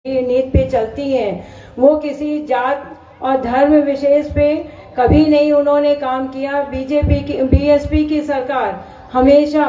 नीति पे चलती हैं, वो किसी जात और धर्म विशेष पे कभी नहीं उन्होंने काम किया। बीएसपी की सरकार हमेशा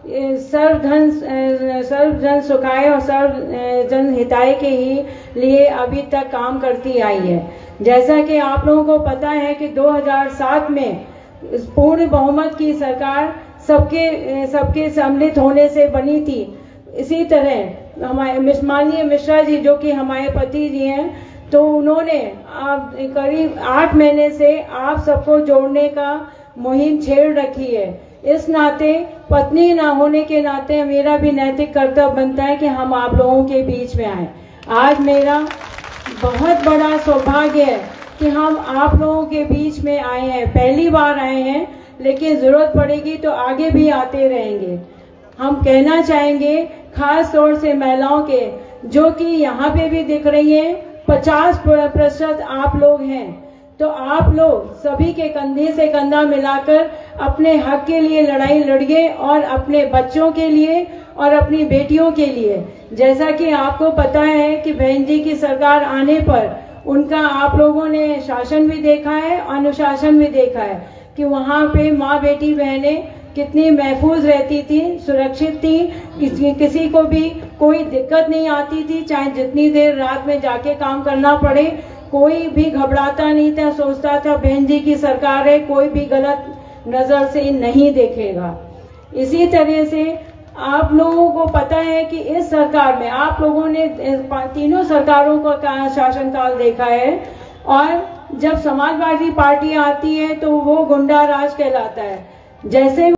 सर्वजन सुखाय और सर्वजन हिताय के ही लिए अभी तक काम करती आई है। जैसा कि आप लोगों को पता है कि 2007 में पूर्ण बहुमत की सरकार सबके सम्मिलित होने से बनी थी। इसी तरह हमारे माननीय मिश्रा जी जो कि हमारे पति जी हैं, तो उन्होंने करीब 8 महीने से आप सबको जोड़ने का मुहिम छेड़ रखी है। इस नाते पत्नी ना होने के नाते मेरा भी नैतिक कर्तव्य बनता है कि हम आप लोगों के बीच में आए। आज मेरा बहुत बड़ा सौभाग्य है कि हम आप लोगों के बीच में आए हैं। पहली बार आए हैं, लेकिन जरूरत पड़ेगी तो आगे भी आते रहेंगे। हम कहना चाहेंगे खास तौर से महिलाओं के, जो कि यहाँ पे भी दिख रही हैं, 50% आप लोग हैं, तो आप लोग सभी के कंधे से कंधा मिलाकर अपने हक के लिए लड़ाई लड़िए और अपने बच्चों के लिए और अपनी बेटियों के लिए। जैसा कि आपको पता है कि बहन जी की सरकार आने पर उनका आप लोगों ने शासन भी देखा है, अनुशासन भी देखा है कि वहाँ पे माँ बेटी बहनें कितनी महफूज रहती थी, सुरक्षित थी, किसी को भी कोई दिक्कत नहीं आती थी। चाहे जितनी देर रात में जाके काम करना पड़े, कोई भी घबराता नहीं था, सोचता था बहन जी की सरकार है, कोई भी गलत नजर से नहीं देखेगा। इसी तरह से आप लोगों को पता है कि इस सरकार में आप लोगों ने तीनों सरकारों का शासनकाल देखा है, और जब समाजवादी पार्टी आती है तो वो गुंडा राज कहलाता है। जैसे